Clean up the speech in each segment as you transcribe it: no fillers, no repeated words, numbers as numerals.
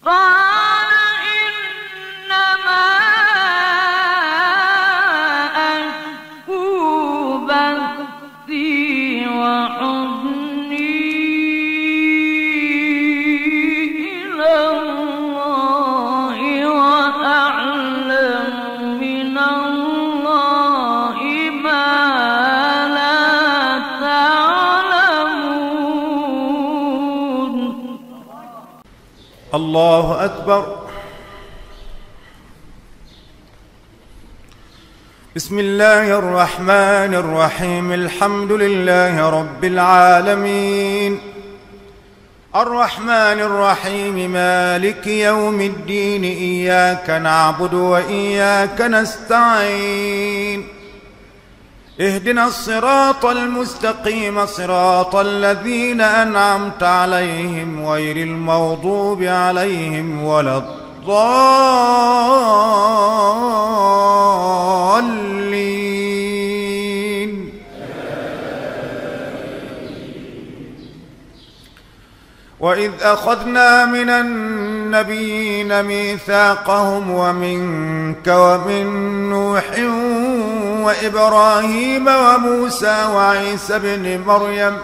قال إنما أشكو بثي وحزني إلى الله وأعلم من الله ما لا تعلمون. الله أكبر. بسم الله الرحمن الرحيم. الحمد لله رب العالمين الرحمن الرحيم مالك يوم الدين. إياك نعبد وإياك نستعين. اهدنا الصراط المستقيم صراط الذين أنعمت عليهم غير المغضوب عليهم ولا الضالين. وإذ أخذنا من النبيين ميثاقهم ومنك ومن نوح وإبراهيم وموسى وعيسى بن مريم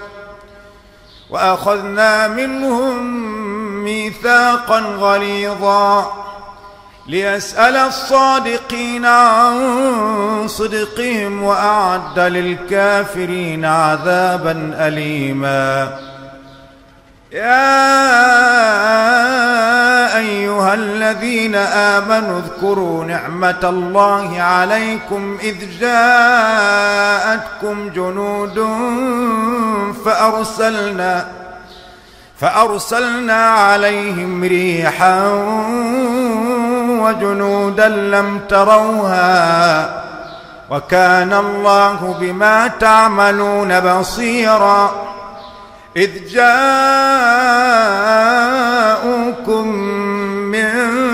وأخذنا منهم ميثاقا غليظا ليسأل الصادقين عن صدقهم وأعد للكافرين عذابا أليما. يا أيها الذين آمنوا اذكروا نعمة الله عليكم إذ جاءتكم جنود فأرسلنا عليهم ريحا وجنودا لم تروها وكان الله بما تعملون بصيرا. إذ جاءوكم من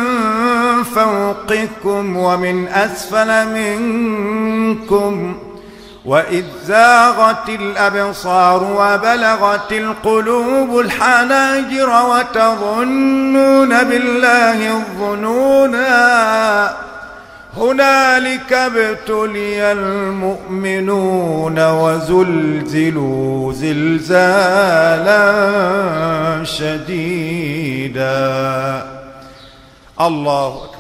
فوقكم ومن أسفل منكم وإذ زاغت الأبصار وبلغت القلوب الحناجر وتظنون بالله الظنونا. هنالك ابتلي المؤمنون وزلزلوا زلزالا شديدا. الله أكبر.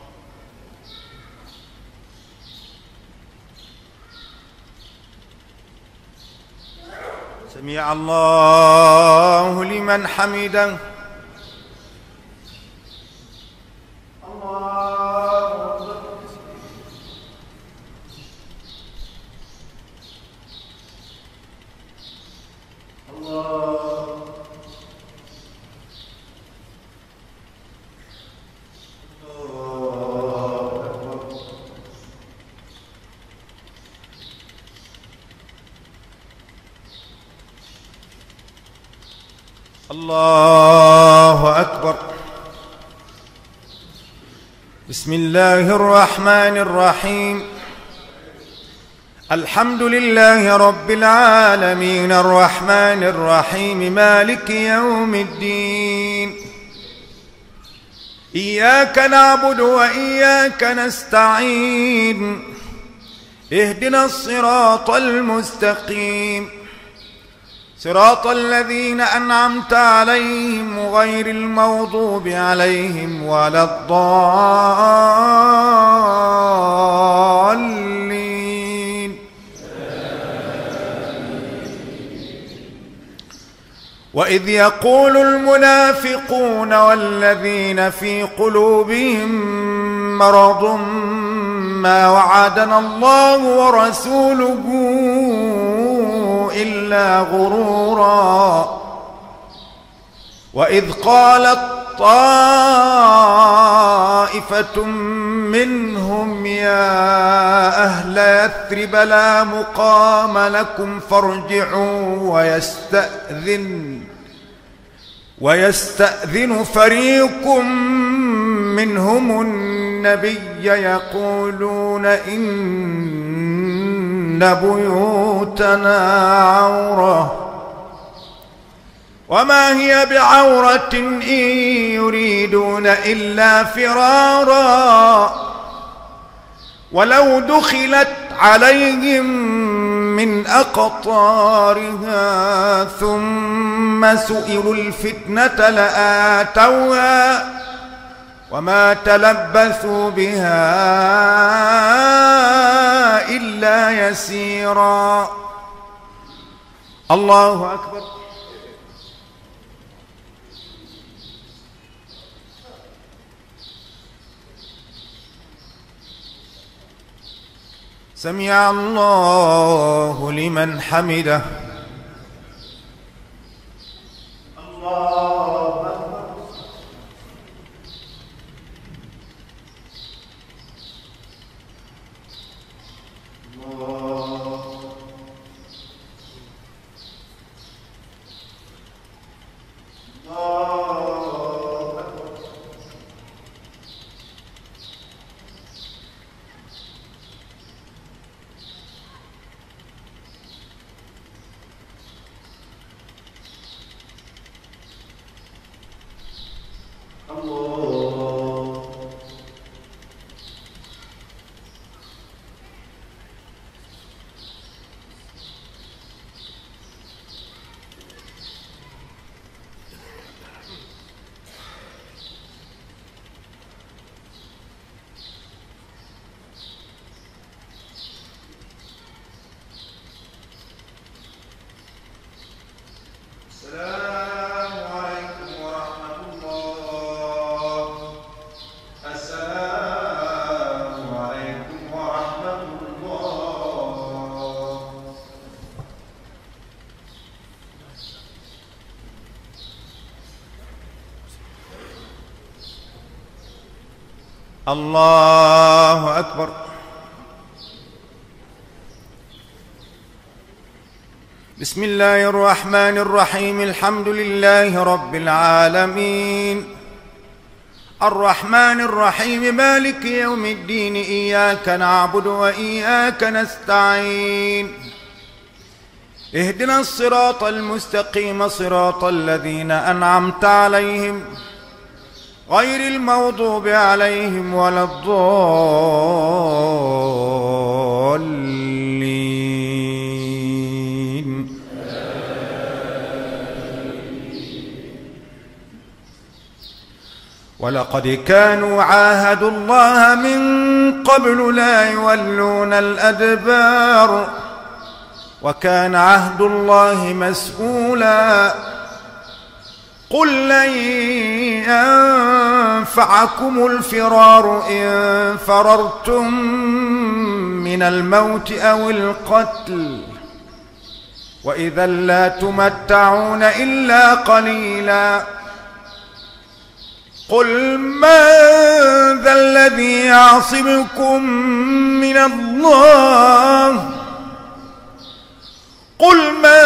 سمع الله لمن حمده. الله أكبر. بسم الله الرحمن الرحيم. الحمد لله رب العالمين الرحمن الرحيم مالك يوم الدين. إياك نعبد وإياك نستعين. اهدنا الصراط المستقيم صراط الذين أنعمت عليهم غير المغضوب عليهم ولا الضالين. وإذ يقول المنافقون والذين في قلوبهم مرض ما وعدنا الله ورسوله إلا غرورا. وإذ قالت طائفة منهم يا أهل يثرب لا مقام لكم فارجعوا ويستأذن فريق منهم النبي يقولون إن بيوتنا عورة وما هي بعورة إن يريدون إلا فرارا ولو دخلت عليهم من أقطارها ثم سئلوا الفتنة لآتوها وما تلبثوا بها إلا يسيرا. الله أكبر. سمع الله لمن حمده. الله أكبر. الله أكبر. بسم الله الرحمن الرحيم. الحمد لله رب العالمين الرحمن الرحيم مالك يوم الدين إياك نعبد وإياك نستعين اهدنا الصراط المستقيم صراط الذين أنعمت عليهم غير المغضوب عليهم ولا الضالين. ولقد كانوا عاهدوا الله من قبل لا يولون الأدبار وكان عهد الله مسؤولا. قل لن ينفعكم الفرار إن فررتم من الموت أو القتل وإذا لا تمتعون إلا قليلا. قل من ذا الذي يعصمكم من الله قل من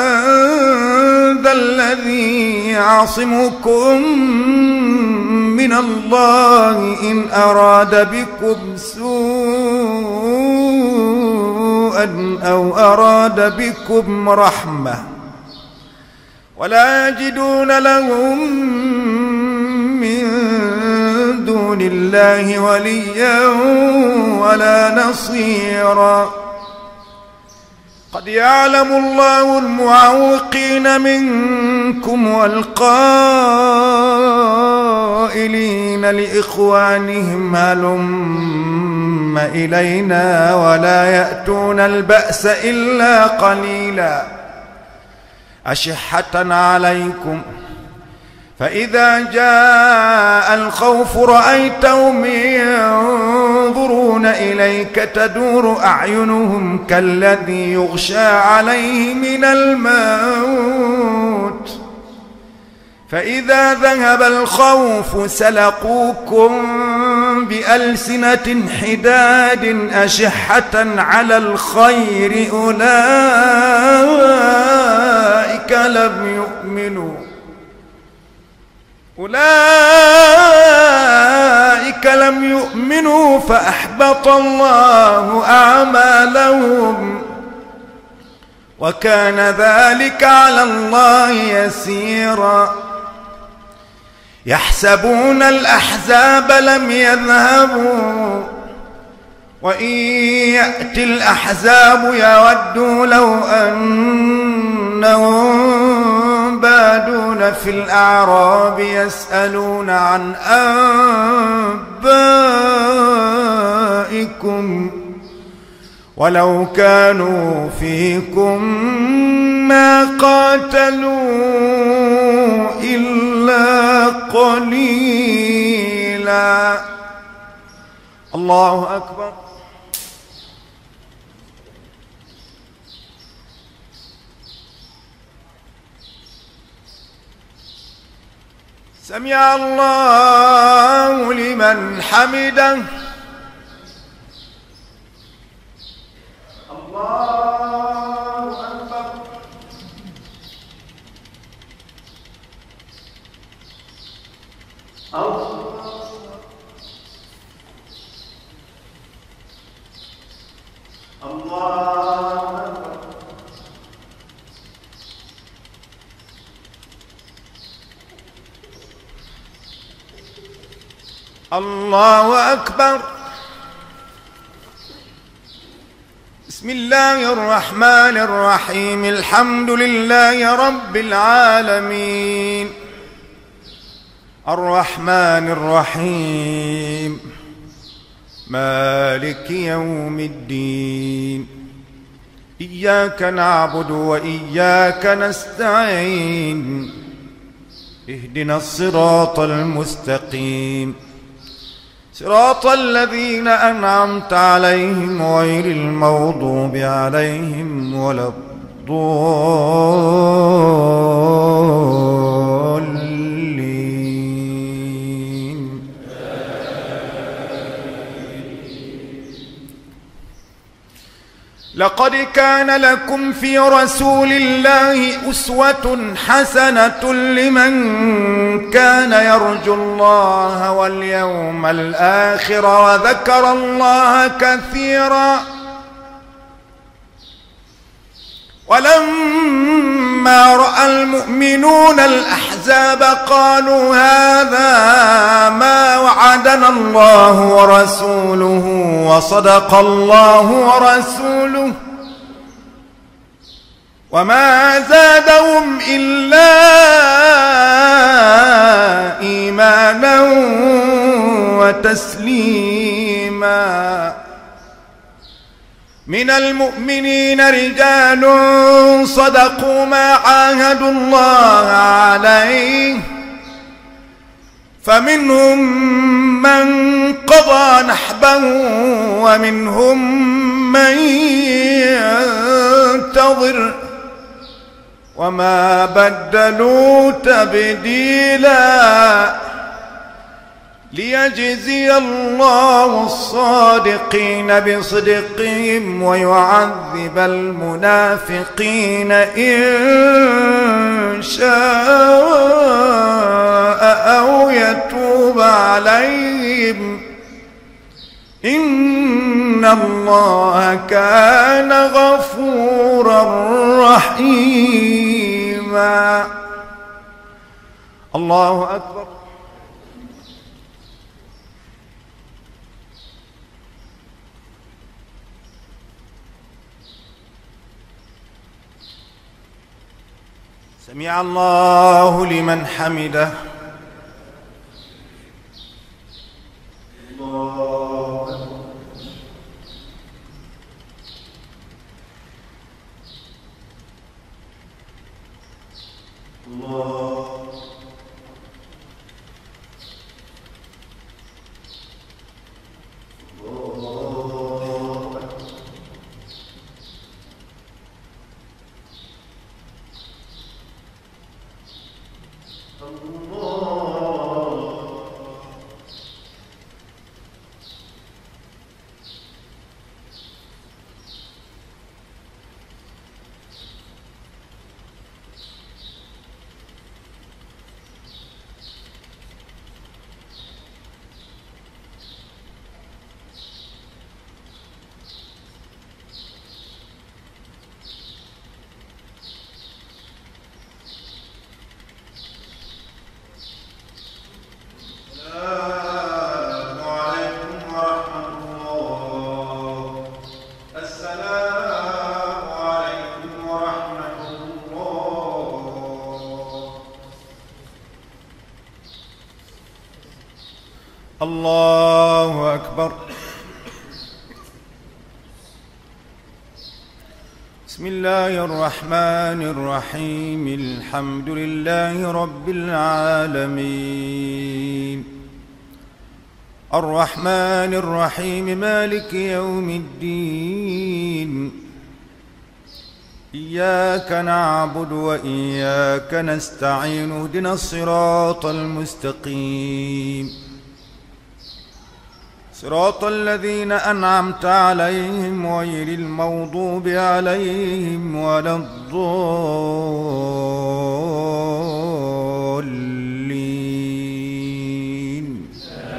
ذا الذي يعصمكم من الله إن أراد بكم سوءا أو أراد بكم رحمة ولا يجدون لهم من دون الله وليا ولا نصيرا. قد يعلم الله المعوقين منكم والقائلين لإخوانهم هلم إلينا ولا يأتون البأس إلا قليلا أشحة عليكم فإذا جاء الخوف رأيتهم ينظرون إليك تدور أعينهم كالذي يغشى عليه من الموت فإذا ذهب الخوف سلقوكم بألسنة حداد أشحة على الخير أولئك لم يؤمنوا فأحبط الله أعمالهم وكان ذلك على الله يسيرا يحسبون الأحزاب لم يذهبوا وإن يأتي الأحزاب يودوا لو أنهم بادون في الأعراب يسألون عن أنبائكم ولو كانوا فيكم ما قاتلوا إلا قليلا. الله أكبر. سمع الله لمن حمده. الله أكبر. الله أكبر. بسم الله الرحمن الرحيم. الحمد لله رب العالمين الرحمن الرحيم مالك يوم الدين إياك نعبد وإياك نستعين اهدنا الصراط المستقيم صراط الذين أنعمت عليهم غير المغضوب عليهم ولا الضالين. لقد كان لكم في رسول الله أسوة حسنة لمن كان يرجو الله واليوم الآخر وذكر الله كثيرا. ولما رأى المؤمنون الأحزاب قالوا هذا ما وعدنا الله ورسوله وصدق الله ورسوله وما زادهم إلا إيمانا وتسليما. من المؤمنين رجال صدقوا ما عاهدوا الله عليه فمنهم من قضى نحبه ومنهم من ينتظر وما بدلوا تبديلا. ليجزي الله الصادقين بصدقهم ويعذب المنافقين إن شاء أو يتوب عليهم إن الله كان غفورا رحيما. الله أكبر. سمع الله لمن حمده. الله الله الله الله أكبر. بسم الله الرحمن الرحيم. الحمد لله رب العالمين الرحمن الرحيم مالك يوم الدين إياك نعبد وإياك نستعين اهدنا الصراط المستقيم صراط الذين أنعمت عليهم غير المغضوب عليهم ولا الضالين.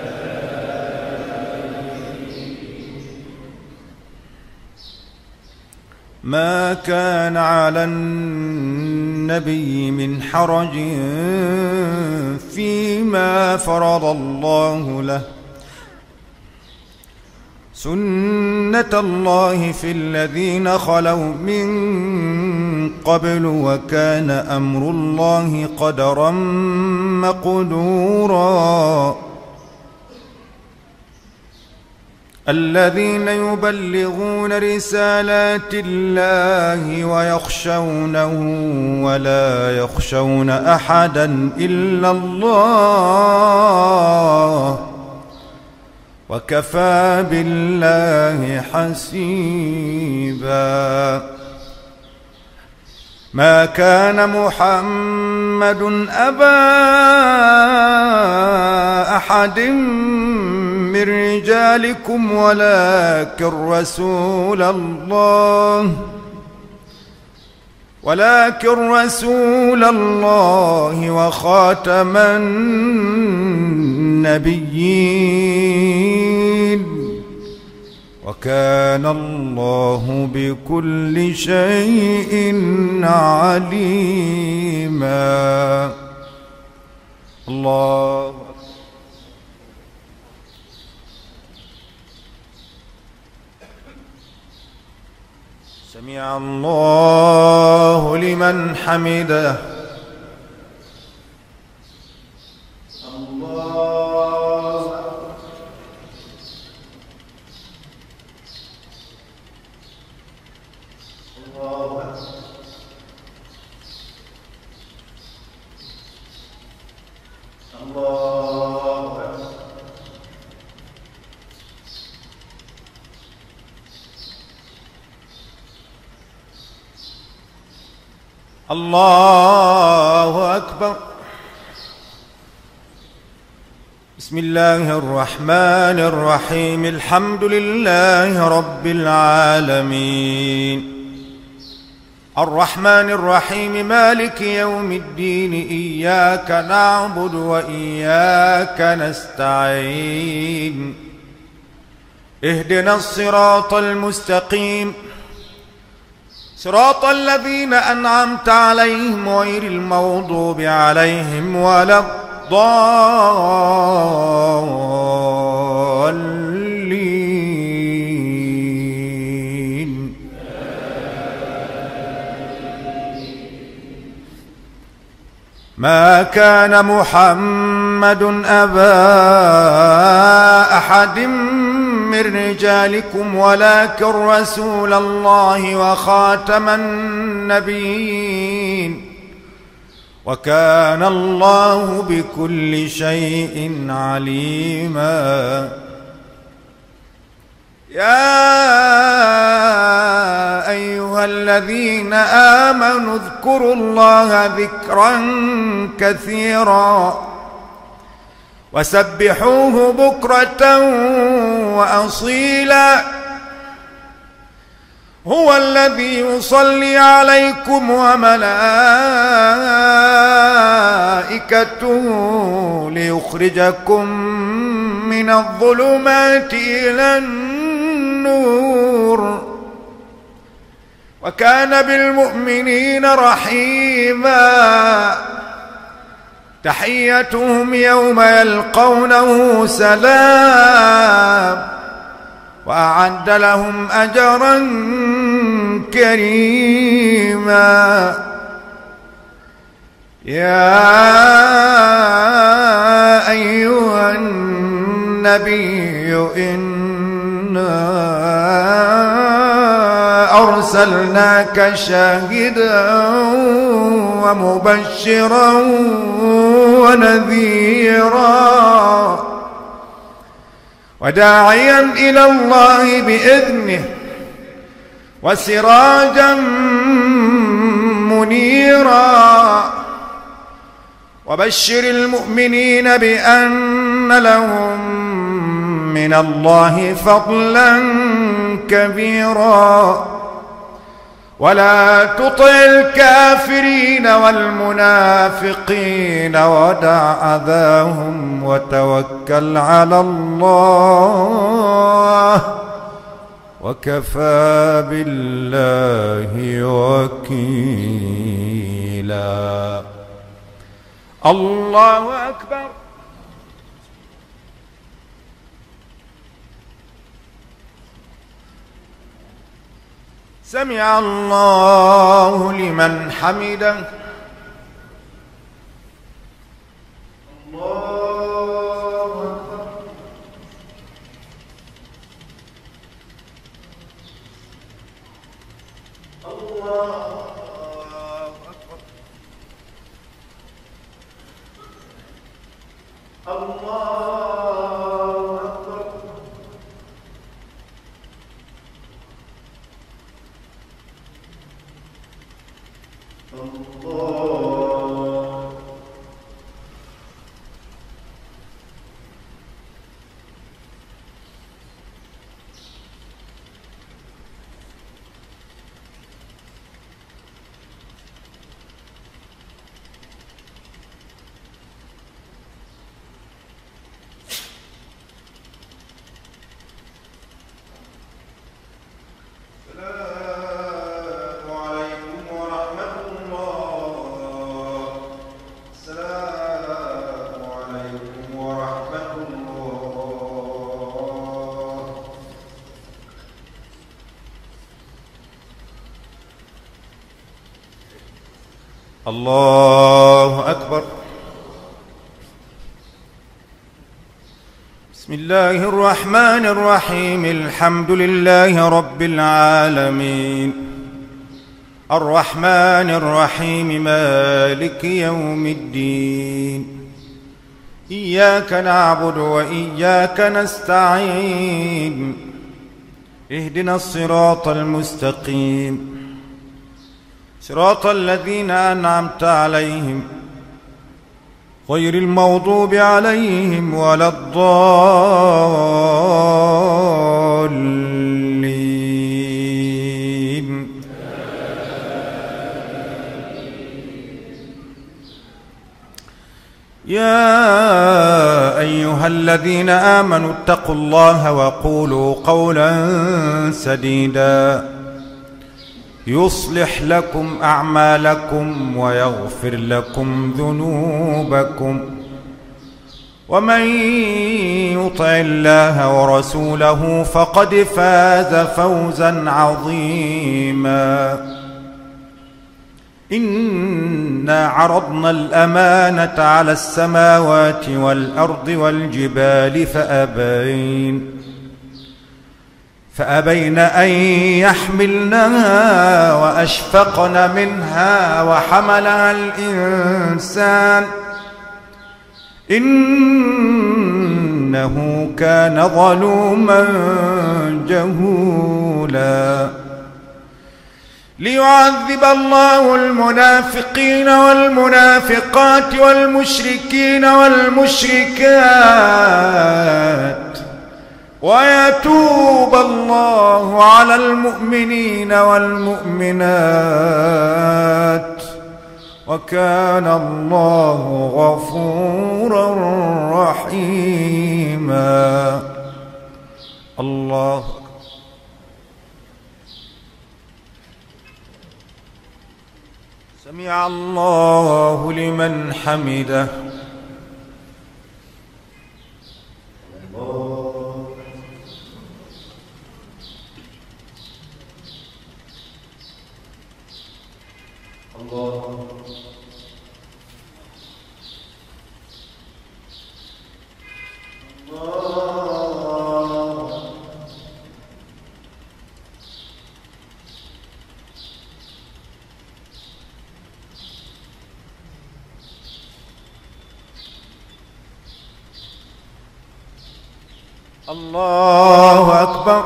ما كان على النبي من حرج فيما فرض الله له سنة الله في الذين خلوا من قبل وكان أمر الله قدرا مقدورا. الذين يبلغون رسالات الله ويخشونه ولا يخشون أحدا إلا الله وكفى بالله حسيبا. ما كان محمد أبا أحد من رجالكم ولكن رسول الله وخاتم النبيين وكان الله بكل شيء عليما. الله سمع الله لمن حمده. الله أكبر. بسم الله الرحمن الرحيم. الحمد لله رب العالمين الرحمن الرحيم مالك يوم الدين إياك نعبد وإياك نستعين اهدنا الصراط المستقيم صراط الذين أنعمت عليهم غير المغضوب عليهم ولا الضالين. ما كان محمد أبا أحد من رجالكم ولكن رسول الله وخاتم النبيين وكان الله بكل شيء عليما. يا أيها الذين آمنوا اذكروا الله ذكرا كثيرا وسبحوه بكرة وأصيلا. هو الذي يصلي عليكم وملائكته ليخرجكم من الظلمات إلى النور وكان بالمؤمنين رحيما. تحيتهم يوم يلقونه سلام وأعد لهم أجرا كريما. يا أيها النبي إنا أرسلناك شاهدا ومبشرا ونذيرا وداعيا إلى الله بإذنه وسراجا منيرا وبشر المؤمنين بأن لهم من الله فضلا كبيرا ولا تطع الكافرين والمنافقين ودع أذاهم وتوكل على الله وكفى بالله وكيلا. الله أكبر. سمع الله لمن حمده. الله أكبر. الله أكبر. الله أكبر. الله. الله أكبر. بسم الله الرحمن الرحيم. الحمد لله رب العالمين الرحمن الرحيم مالك يوم الدين إياك نعبد وإياك نستعين اهدنا الصراط المستقيم صراط الذين أنعمت عليهم غير المغضوب عليهم ولا الضالين. يا أيها الذين آمنوا اتقوا الله وقولوا قولا سديدا يصلح لكم أعمالكم ويغفر لكم ذنوبكم ومن يطع الله ورسوله فقد فاز فوزا عظيما. إنا عرضنا الأمانة على السماوات والأرض والجبال فأبين أن يحملنها وأشفقن منها وحملها الإنسان إنه كان ظلوما جهولا. ليعذب الله المنافقين والمنافقات والمشركين والمشركات ويتوب الله على المؤمنين والمؤمنات وكان الله غفورا رحيما. الله سمع الله لمن حمده. الله الله أكبر.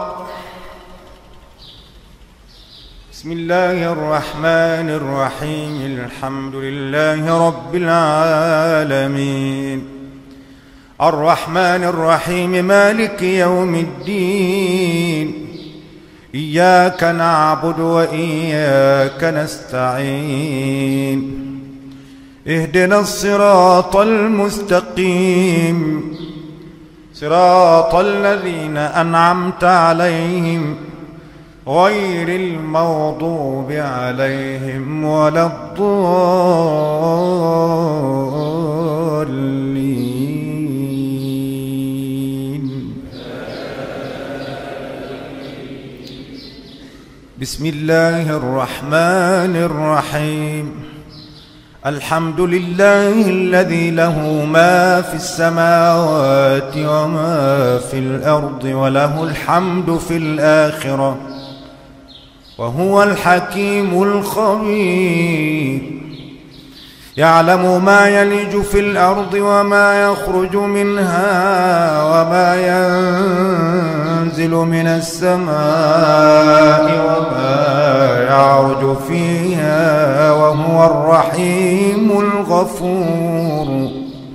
بسم الله الرحمن الرحيم. الحمد لله رب العالمين الرحمن الرحيم مالك يوم الدين إياك نعبد وإياك نستعين اهدنا الصراط المستقيم صراط الذين أنعمت عليهم غير المغضوب عليهم ولا الضالين. بسم الله الرحمن الرحيم. الحمد لله الذي له ما في السماوات وما في الأرض وله الحمد في الآخرة وهو الحكيم الخبير. يعلم ما يلج في الأرض وما يخرج منها وما ينزل من السماء وما يعرج فيها وهو الرحيم الغفور.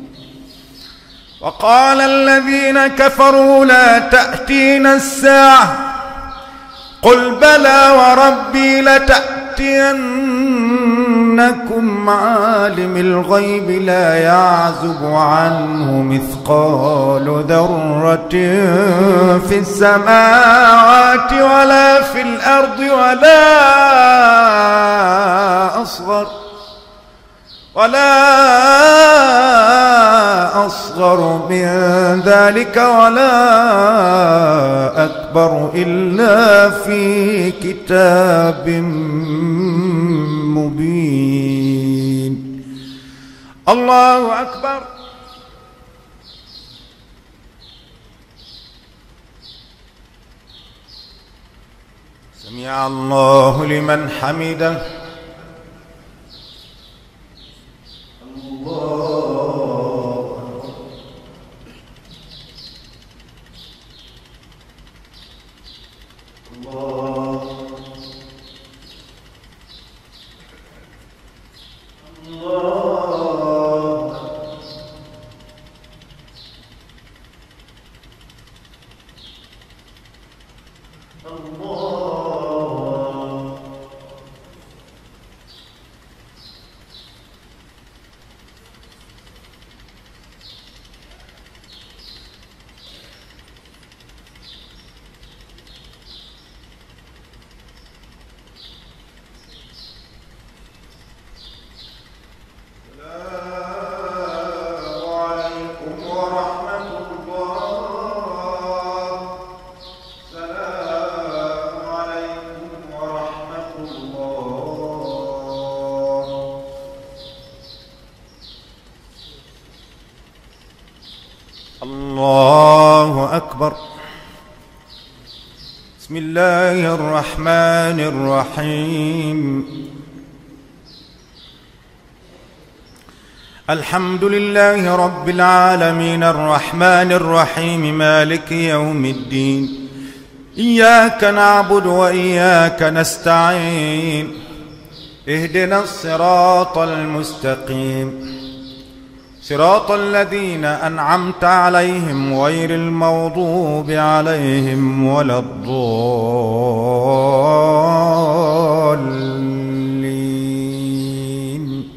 وقال الذين كفروا لا تأتينا الساعة قل بلى وربي لتأتينكم عالم الغيب لا يعزب عنه مثقال ذرة في السماوات ولا في الأرض ولا أصغر من ذلك ولا أكبر إلا في كتاب مبين. الله أكبر. سمع الله لمن حمده. الله أكبر. بسم الله الرحمن الرحيم. الحمد لله رب العالمين الرحمن الرحيم مالك يوم الدين إياك نعبد وإياك نستعين اهدنا الصراط المستقيم صراط الذين أنعمت عليهم غير المغضوب عليهم ولا الضالين.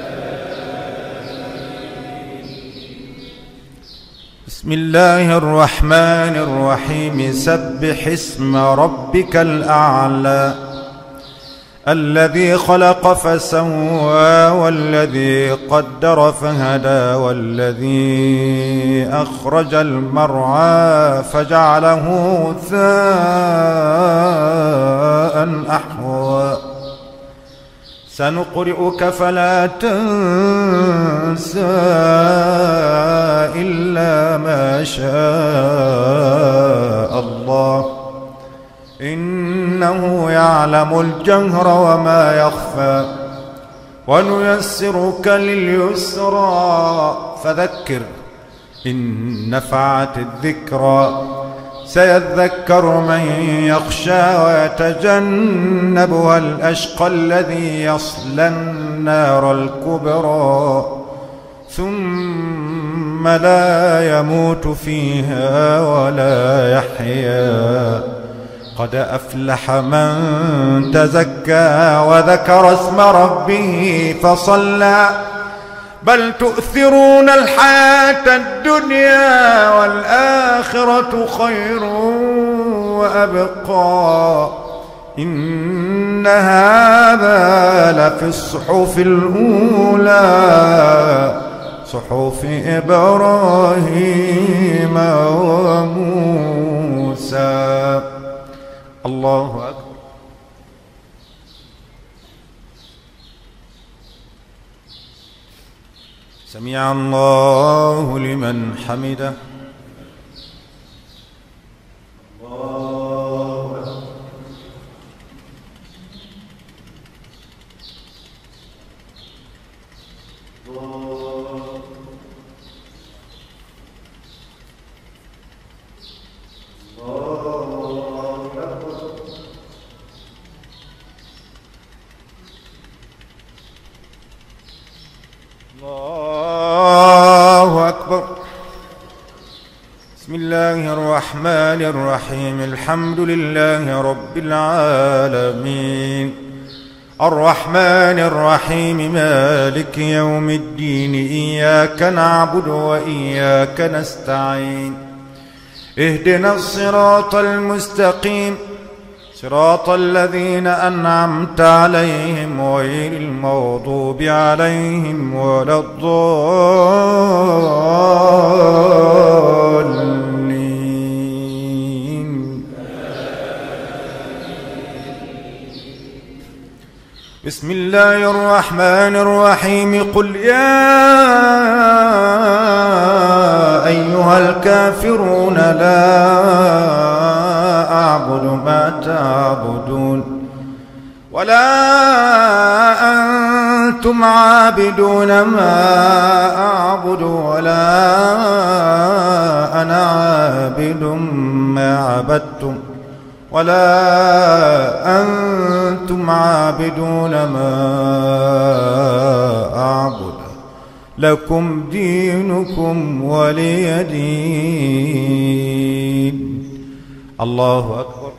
بسم الله الرحمن الرحيم. سبح اسم ربك الأعلى الذي خلق فسوى والذي قدر فهدى والذي أخرج المرعى فجعله غثاء أحوى. سنقرئك فلا تنسى إلا ما شاء الله إنه يعلم الجهر وما يخفى. ونيسرك لليسرى فذكر إن نفعت الذكرى سيذكر من يخشى ويتجنبها الأشقى الذي يصلى النار الكبرى ثم لا يموت فيها ولا يحيا. قد أفلح من تزكى وذكر اسم ربه فصلى بل تؤثرون الحياة الدنيا والآخرة خير وأبقى. إن هذا لفي الصحف الأولى صحف إبراهيم وموسى. الله أكبر. سمع الله لمن حمده. الله أكبر. الله أكبر. بسم الله الرحمن الرحيم. الحمد لله رب العالمين الرحمن الرحيم مالك يوم الدين. إياك نعبد وإياك نستعين. اهدنا الصراط المستقيم صراط الذين أنعمت عليهم غير المغضوب عليهم ولا الضالين. بسم الله الرحمن الرحيم. قل يا أيها الكافرون لا أعبد ما تعبدون ولا أنتم عابدون ما أعبد ولا أنا عابد ما عبدتم ولا أنتم عابدون ما أعبد لكم دينكم ولي دين. الله أكبر.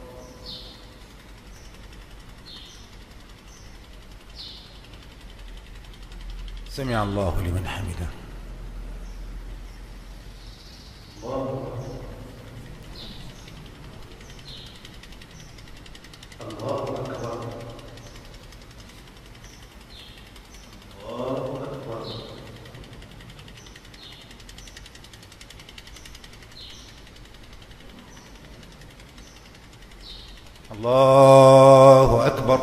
سمع الله لمن حمده. الله أكبر. الله أكبر.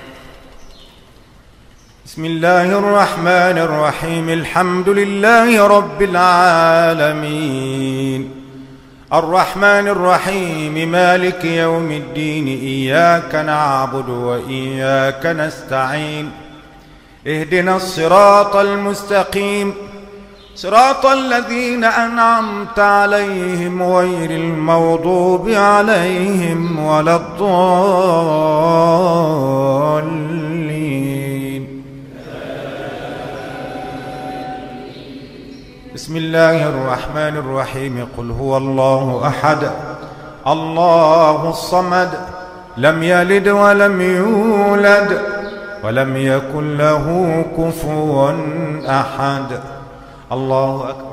بسم الله الرحمن الرحيم. الحمد لله رب العالمين الرحمن الرحيم مالك يوم الدين. إياك نعبد وإياك نستعين. اهدنا الصراط المستقيم صراط الذين أنعمت عليهم غير المغضوب عليهم ولا الضالين. بسم الله الرحمن الرحيم. قل هو الله أحد الله الصمد لم يلد ولم يولد ولم يكن له كفوا أحد. الله أكبر.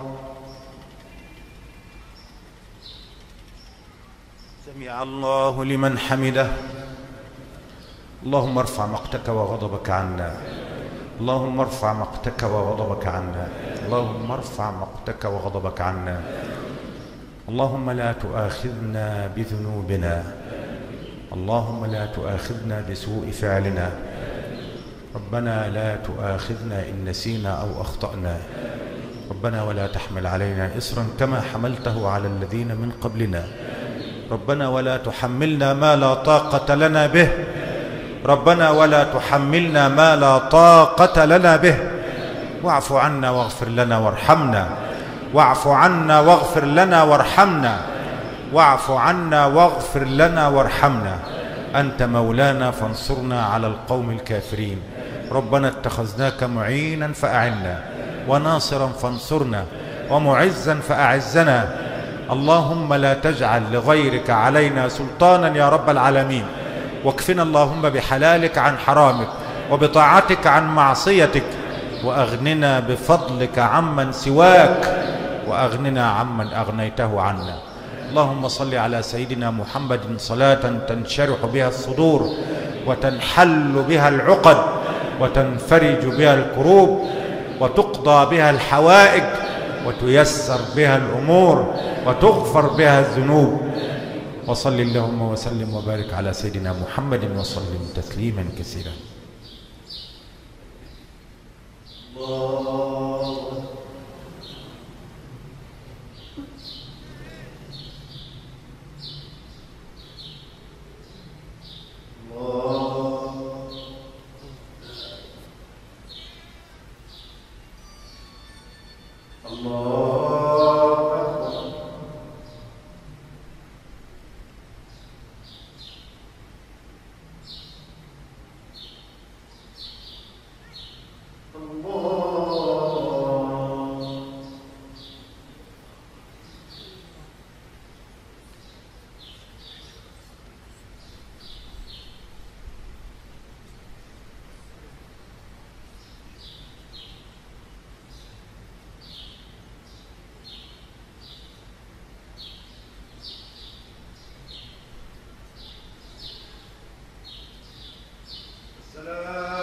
سمع الله لمن حمده. اللهم ارفع مقتك وغضبك عنا. اللهم ارفع مقتك وغضبك عنا. اللهم ارفع مقتك وغضبك عنا. اللهم لا تؤاخذنا بذنوبنا. اللهم لا تؤاخذنا بسوء فعلنا. ربنا لا تؤاخذنا إن نسينا أو أخطأنا. ربنا ولا تحمل علينا إصرا كما حملته على الذين من قبلنا. ربنا ولا تحملنا ما لا طاقة لنا به. ربنا ولا تحملنا ما لا طاقة لنا به. واعف عنا واغفر لنا وارحمنا. واعف عنا واغفر لنا وارحمنا. واعف عنا واغفر لنا وارحمنا، أنت مولانا فانصرنا على القوم الكافرين. ربنا اتخذناك معينا فأعنا، وناصرا فانصرنا، ومعزا فأعزنا. اللهم لا تجعل لغيرك علينا سلطانا يا رب العالمين. واكفنا اللهم بحلالك عن حرامك، وبطاعتك عن معصيتك، وأغننا بفضلك عمن سواك، وأغننا عمن أغنيته عنا. اللهم صل على سيدنا محمد صلاة تنشرح بها الصدور، وتنحل بها العقد، وتنفرج بها الكروب، وتقضى بها الحوائج، وتيسر بها الأمور، وتغفر بها الذنوب. وصل اللهم وسلم وبارك على سيدنا محمد وسلم تسليما كثيرا. السلام